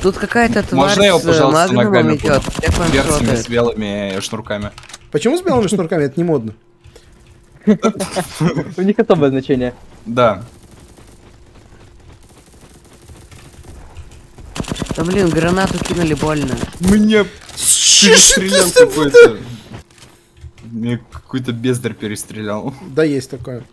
Тут какая-то тварь Можно его, с пожалуйста, магнумом ногами идет. Всех перцами ваншотает. с белыми шнурками? Почему с белыми шнурками? Это не модно. У них особое значение. Да. Да блин, гранату кинули больно. Мне перестрелял какой-то. Мне какой-то бездарь перестрелял. Да, есть такое.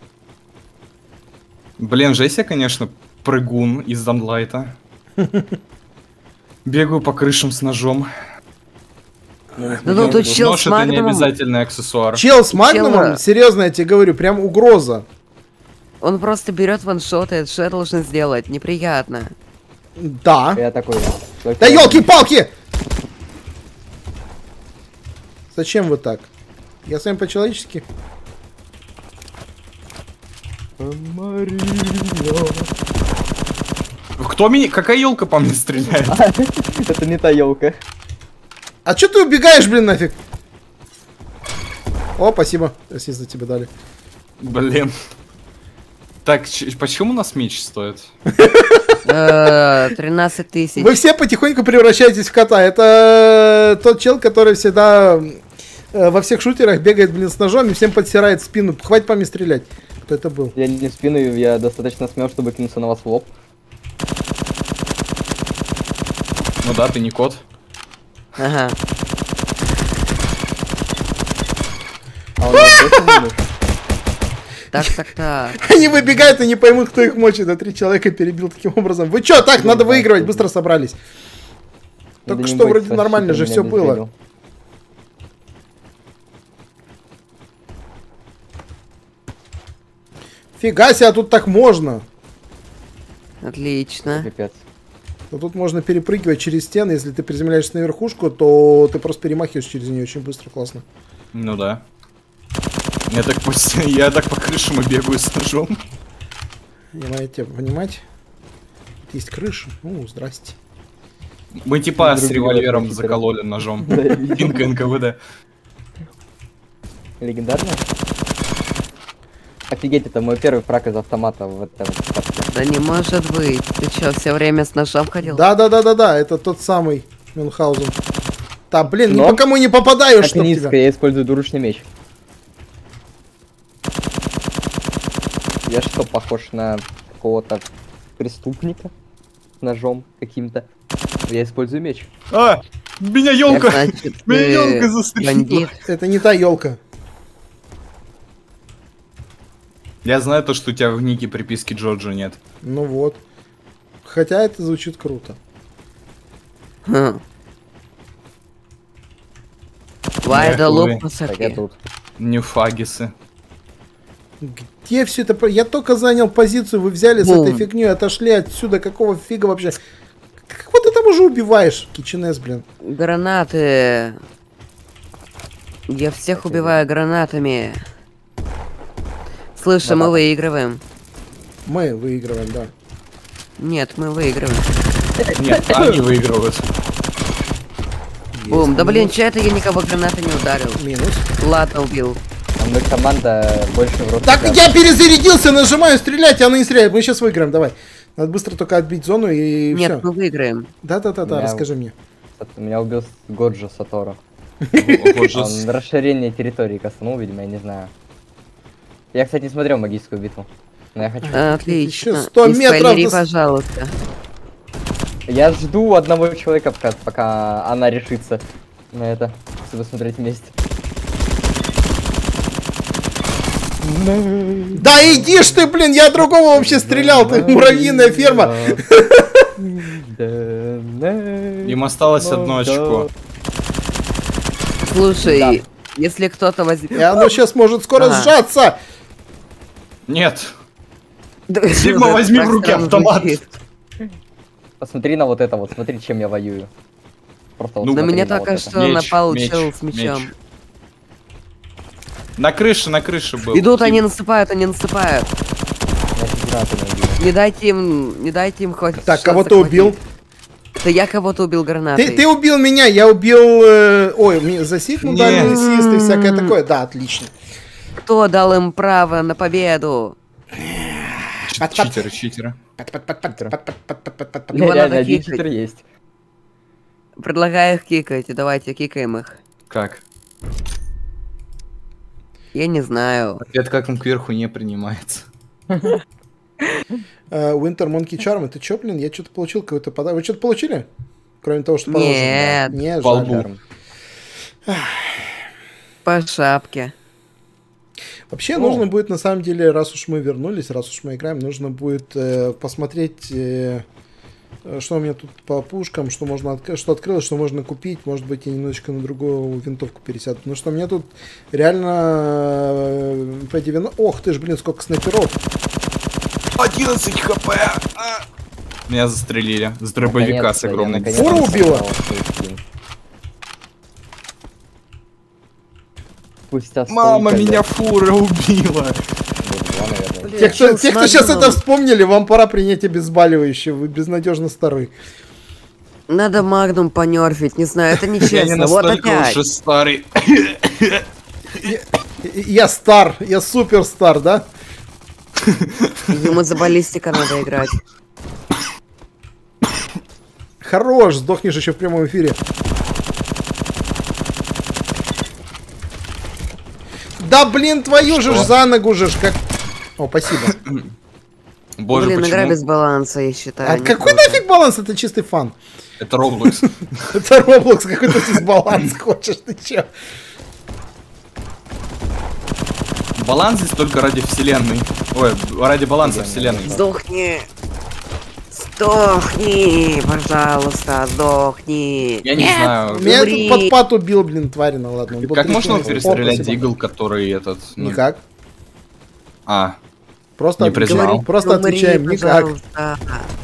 Блин, жесть я, конечно, прыгун из Данлайта. Бегаю по крышам с ножом. Ну тут чел Нож с это не магнумом. обязательный аксессуар. Чел с магнумом, Чела. серьезно, я тебе говорю, прям угроза. Он просто берет ваншотает, что я должен сделать? Неприятно. Да. Я такой. Да елки-палки! Зачем вы так? Я с вами по-человечески. Кто меня? Какая елка по мне стреляет? Это не та елка. А чё ты убегаешь, блин, нафиг? О, спасибо. Если за тебя дали. Блин. Так, почему у нас меч стоит? 13 тысяч. Вы все потихоньку превращаетесь в кота. Это тот чел, который всегда во всех шутерах бегает, блин, с ножом и всем подсирает спину. Хватит по мне стрелять. Кто это был? Я не в спину, я достаточно смел, чтобы кинуться на вас в лоб. Ну да, ты не кот. Ага. А он нас точно не нужен? Так. Они выбегают и не поймут, кто их мочит. А 3 человека перебил таким образом. Вы чё, так, надо выигрывать, быстро собрались. Только Да не что бойтесь, вроде ваш нормально же щит все меня не было. сбрил. Фига себе, а тут так можно. Отлично. Пипец. Но тут можно перепрыгивать через стены. Если ты приземляешься на верхушку, то ты просто перемахиваешь через нее очень быстро, классно. Ну да. Я так по крышам и бегаю с ножом. Я могу тебя понимать. Тут есть крыша. Здрасте. Мы типа с Другие револьвером вопросы закололи ножом. Да, я видел. Инка НКВД. Легендарно? Офигеть, это мой первый фраг из автомата в этом карте. Да не может быть. Ты чё, все время с ножом ходил? Да, это тот самый Мюнхгаузен. Да, блин, ни Но- по кому не попадаю, Так чтоб низко, тебя. я использую двуручный меч. Я что, похож на какого-то преступника? С ножом каким-то? Я использую меч. А! Меня Так, елка! значит, Меня ты елка застрелила. бандит. Это не та елка. Я знаю то, что у тебя в нике приписки Джоджо нет. Ну вот. Хотя это звучит круто. Хм. Why the хуй. loop Так, я посоки? тут. Нефагисы. Где все это? Я только занял позицию, вы взяли с Бум. этой фигней, отошли отсюда. Какого фига вообще? Как вот ты там уже убиваешь, Киченес, блин? Гранаты. Я всех убиваю гранатами. Слышь, мы выигрываем. Мы выигрываем, да. Нет, мы выигрываем. Нет, они выигрывают. Бум, да блин, че это я никого гранаты не ударил? Минус. Ладно, убил. А мы команда больше в рот. Так, играет. я перезарядился, нажимаю стрелять, и она не стреляет. Мы сейчас выиграем, давай. Надо быстро только отбить зону и Нет, все. мы выиграем. Да-да-да, Я- расскажи мне. Меня убил Годжо Саторо. Боже, Он расширение территории кастанул, видимо, я не знаю. Я, кстати, не смотрел магическую битву. Но я хочу. Отлично. Еще 100 Не метров спойлери, до- пожалуйста. Я жду одного человека, пока она решится на это, чтобы смотреть вместе. Да иди ж ты, блин, я другого вообще стрелял, ты муравьиная ферма. им осталось одно очко. Слушай, если кто-то И возьмет... оно сейчас может скоро Ага. сжаться. Нет. Сигма, Это возьми так в руки странно автомат. звучит. Посмотри на вот это вот, смотри, чем я воюю. Просто вот Ну, На смотри меня на только вот это. что Меч, напал меч, чел с мечом. меч. На крыше был. Идут, они наступают. Я чуть гранаты не убил. Не дайте им хоть Так, шанс кого ты убил? захватить. Это я кого-то убил гранатой. Ты убил меня, я убил... ой, засипнул Не. дальний ассист и всякое такое. Да, отлично. Кто дал им право на победу? Читеры. Его Реально, надо один кикать. читер есть. Предлагаю их кикать, давайте кикаем их. Как? Я не знаю. Ответ как он кверху не принимается. Winter Monkey Charm, это чё, блин? Я что-то получил, какой-то подарок. Вы что-то получили? Кроме того, что положено? Нет. Не, По жаль. лбу. По шапке. Вообще нужно будет, на самом деле, раз уж мы вернулись, раз уж мы играем, нужно будет посмотреть, что у меня тут по пушкам, что можно что открылось, что можно купить. Может быть, я немножечко на другую винтовку пересяду. Потому что у меня тут реально P90... Ох ты ж, блин, сколько снайперов. 11 хп! Меня застрелили. С дробовика с огромной Наконец-то Фура я убила? собрал свой скин. Спустя Мама, столько меня лет. фура убила! Два, наверное. Те, кто с сейчас Магнумом. это вспомнили, вам пора принять обезболивающее. Вы безнадежно стары. Надо Магнум понерфить, не знаю, это Я не нечестно. Вот настолько опять. уже старый. Я стар, я супер стар, да? Ему за баллистика надо играть. Хорош, сдохнешь еще в прямом эфире. Да блин, твою же ж за ногу же ж как... О, спасибо. Боже, Блин, игра почему? без баланса, я считаю. А не какой круто. нафиг баланс? Это чистый фан. Это Roblox. Это Roblox, какой-то дисбаланс хочешь, ты чё? Баланс здесь только ради вселенной. Ой, ради баланса вселенной. Сдохни! Сдохни! Пожалуйста, сдохни! Я не знаю. Меня Умри. тут подпад убил, блин, тварь, ну ладно. он был Как можно трясёный. перестрелять О, спасибо. Дигл, который этот... ну, Никак. А, Просто, Не признал. просто Умри, отвечаем, никак. пожалуйста.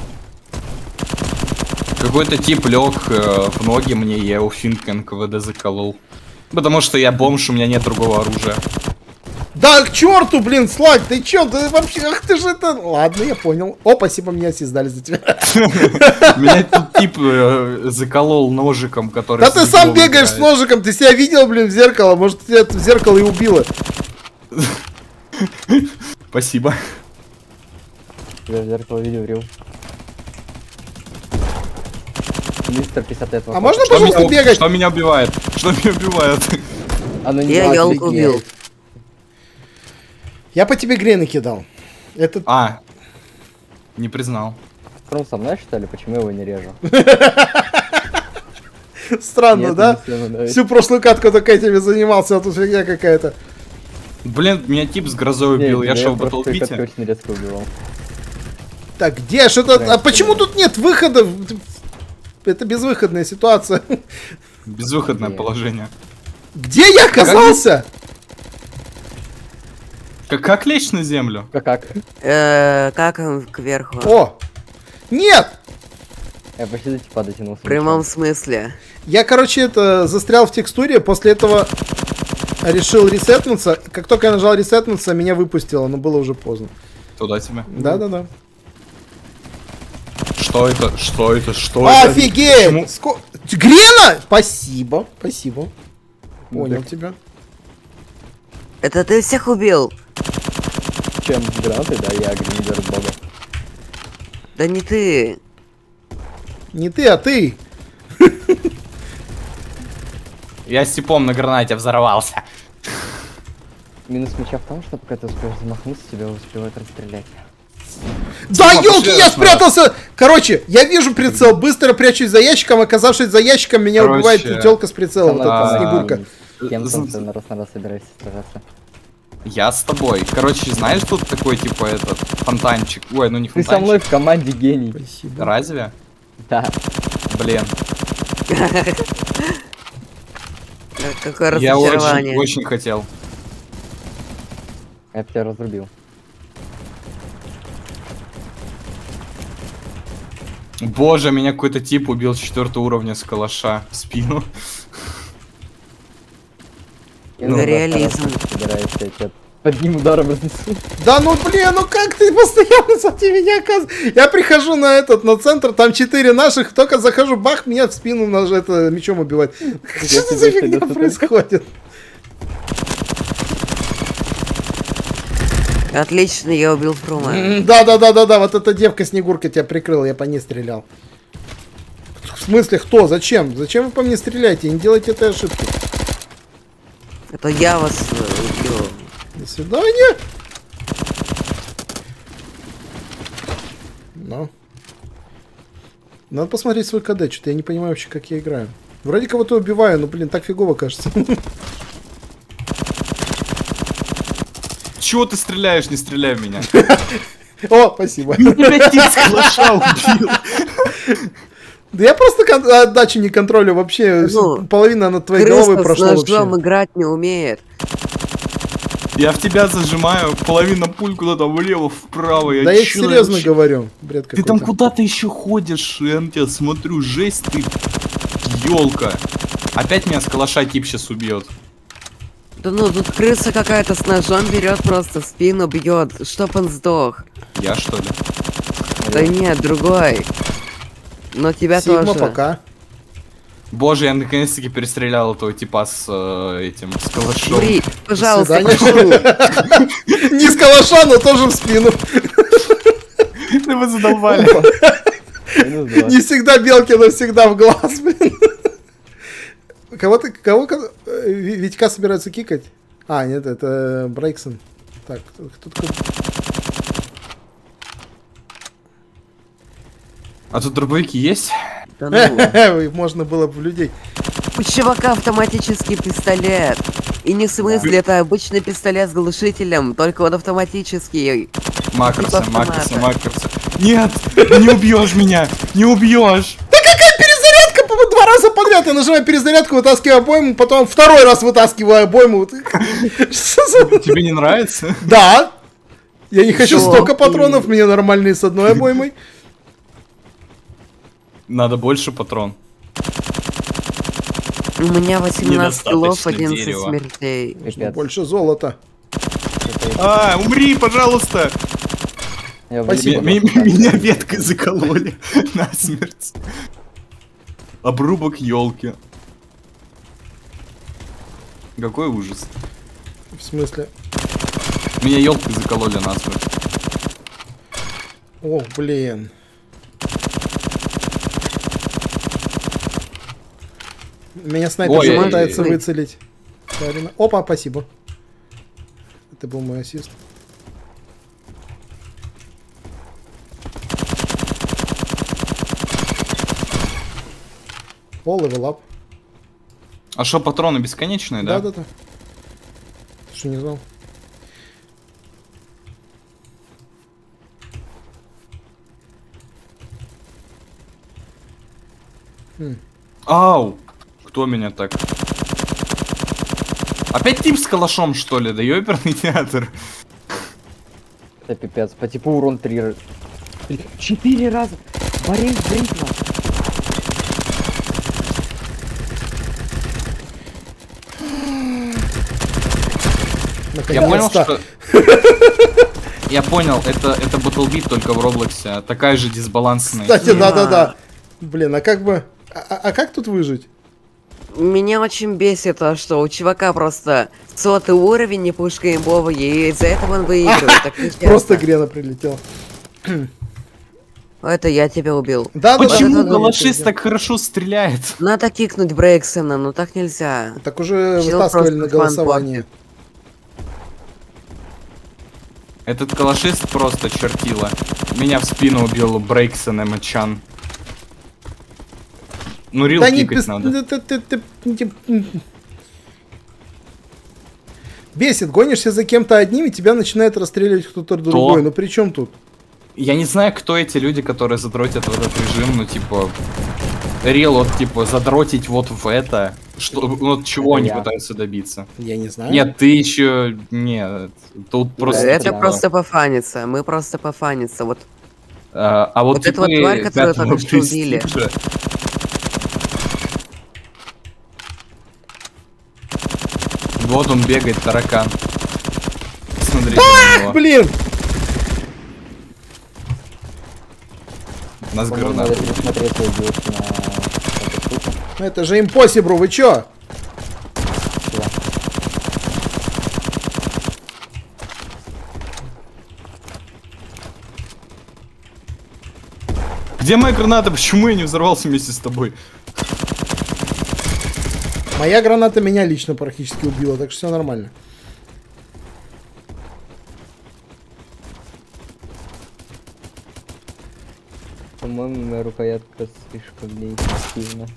какой-то тип лег в ноги мне, я его финк НКВД заколол. Потому что я бомж, у меня нет другого оружия. Да к черту, блин, Слайд, ты чё, ты вообще, ах ты же это... Ладно, я понял. О, спасибо, меня все сдали за тебя. Меня тут тип заколол ножиком, который... Да с ты сам Диглом бегаешь с играет. ножиком, ты себя видел, блин, в зеркало, может, тебя это в зеркало и убило. Спасибо. Я в зеркало видел, врил. Мистер 50 лет. А можно, пожалуйста, бегать? Что меня убивает? Что меня убивает? Оно не Я офигеть. елку убил. Я по тебе грены кидал. Это... А, не признал. Стром со мной, что ли? Почему я его не режу? Странно, Нет, да? не всем, да. Всю прошлую катку только этими занимался, а тут фигня какая-то. Блин, меня тип с грозой убил, я шел в просто как батлпите. очень резко убивал. Так, где? Что-то... Да, А почему тут нет выхода? Это безвыходная ситуация. Безвыходное Нет. положение. Где я оказался? Как лечь на землю? Как? Как он кверху? О! Нет! Я почти до типа дотянулся. В прямом смысле. Я, короче, это застрял в текстуре, после этого решил ресетнуться. Как только я нажал ресетнуться, меня выпустило, но было уже поздно. Туда тебя. Да-да-да. Что это? Что это? Что это? Офигеть! Почему? Грена! Спасибо, спасибо. Ну, Понял так. тебя. Это ты всех убил? Чем гранаты, да, я гринидер бога. Да не ты. Не ты, а ты. Я с типом на гранате взорвался. Минус меча в том, что пока ты успеешь замахнуться, тебя успевают расстрелять. Да, Дима, елки, пошли я нас спрятался! Короче, я вижу прицел, быстро прячусь за ящиком, оказавшись за ящиком, меня Короче, убивает телка с прицелом, вот там, эта снегурка. Кем там ты на раз собираешься сражаться? Я с тобой. Короче, знаешь, тут такой, типа, этот, фонтанчик. Ой, ну не Ты фонтанчик. со мной в команде гений. Спасибо. Разве? Да. Блин. Какое Я разочарование. очень хотел. Я бы тебя разрубил. Боже, меня какой-то тип убил с 4 уровня с калаша в спину. Я Ну, на раз реализм. собираюсь, я тебя одним ударом разнесу. Да ну блин, ну как ты постоянно сзади меня оказываешь? Я прихожу на центр, там 4 наших, только захожу, бах, меня в спину это мечом убивает. Что это за тебе фигня что-то происходит? Отлично, я убил Фрума. Да, вот эта девка-снегурка тебя прикрыла, я по ней стрелял. В смысле, кто? Зачем? Зачем вы по мне стреляете? Не делайте этой ошибки. Это я вас убил. До свидания. Ну. Надо посмотреть свой КД, что-то я не понимаю вообще, как я играю. Вроде кого-то убиваю, но, блин, так фигово кажется. Чего ты стреляешь? Не стреляй в меня. О, спасибо. Тебя тип с калаша убил. Да я просто отдачу не контролю вообще. Ну, Половина над твоей головой прошла вообще. вообще. Играть не умеет. Я в тебя зажимаю, половина пуль куда-то влево, вправо. Да я серьезно говорю. Бред Ты там куда-то еще ходишь, я на тебя смотрю, жесть ты, елка. Опять меня с калаша тип сейчас убьет. Да ну, тут крыса какая-то с ножом берет, просто в спину бьет, чтоб он сдох. Я что ли? Да нет, другой. Но тебя Сигма тоже. пока. Боже, я наконец-таки перестрелял этого типа с этим, с калашом. Бри, пожалуйста, До прошу. Не с калаша, но тоже в спину. Ты вы задолбали. Не всегда белки, но всегда в глаз, блин. Кого Витька собираются кикать? А, нет, это Брейксон. Так, кто такой? А тут дробовики есть? Да ну. Можно было бы в людей. У чувака автоматический пистолет. И не в смысле, это обычный пистолет с глушителем, только он автоматический. Макроса, Типа макроса, автомата. макроса. Нет, не убьешь меня, не убьешь. Перезарядка 2 раза подряд. Я нажимаю перезарядку, вытаскиваю обойму, потом второй раз вытаскиваю обойму. Тебе не нравится? Да. Я не хочу Чё? столько патронов, мне нормальные с одной обоймой. Надо больше патрон. У меня 18 киллов, Недостаточно 11 дерева. смертей. Пипец. Больше золота. Умри, пожалуйста. Я Спасибо. вылетел. Меня веткой закололи насмерть. Обрубок елки. Какой ужас. В смысле? Меня елкой закололи насмерть. О, блин. Меня снайпер Ой, пытается ой. выцелить. Правильно. Опа, спасибо. Это был мой ассист. О, левелап. А что, патроны бесконечные, да? Да. Что не знал? Ау! Кто меня так? Опять тип с калашом, что ли? Да ёперный театр. Это пипец. По типу урон 3. 4 раза. Борис бритва. Я понял, Наконец-то. что... Я понял, это Battlebit только в Роблоксе. Такая же дисбалансная. Кстати, да. Блин, а как бы... А как тут выжить? Меня очень бесит то, что у чувака просто 100 уровень, не пушка имбовая, и из-за этого он выигрывает. Так нечестно. Просто Грена прилетел. Это я тебя убил. Да. Почему да, калашист так хорошо стреляет? Надо кикнуть Брейксона, но так нельзя. Так уже Чел вытаскивали просто на фан голосование. Этот калашист просто чертила. Меня в спину убил Брейксон и Мачан. Ну, рил Да не кикать надо. Бесит, гонишься за кем-то одним, и тебя начинает расстреливать кто-то другой. Ну при чем тут? Я не знаю, кто эти люди, которые задротят в этот режим, ну, типа... Рил, вот, типа, задротить вот в это. Что, вот чего Это они я. пытаются добиться? Я не знаю. Нет, ты еще... Нет, тут просто... Это типа- просто пофаниться, мы просто пофаниться. Вот А вот, Вот эта вот типы тварь, которую пятого только что убили. престижа. Вот он бегает, таракан. Смотрите на него. Блин! Нас По-моему, гранату. надо пересмотреть свой бьют на эту штуку. Это же импосибл, вы чё? Сюда. Где моя граната? Почему я не взорвался вместе с тобой? Моя граната меня лично практически убила, так что все нормально. По-моему, моя рукоятка слишком неэффективна.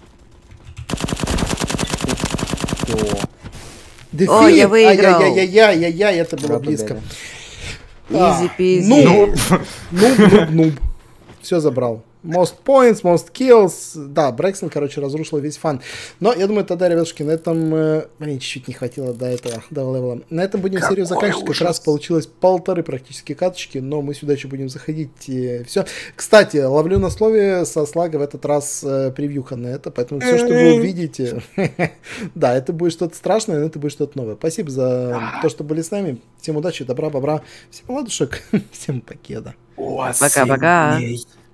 Всё. Дефит! О, я выиграл. Ай-яй-яй-яй-яй-яй, это было Ура, близко. победа. Изи-пизи. Нуб. Все забрал. Most points, most kills. Да, Брэксон, короче, разрушил весь фан. Но я думаю, тогда, ребятушки, на этом... Мне чуть-чуть не хватило до этого, до левела. На этом будем серию заканчивать. Как раз получилось 1,5 практически каточки, но мы сюда еще будем заходить. Все. Кстати, ловлю на слове со слага в этот раз превьюха на это, поэтому все, что вы увидите... Да, это будет что-то страшное, но это будет что-то новое. Спасибо за то, что были с нами. Всем удачи, добра, бобра. Всем ладушек. Всем покеда. Пока-пока.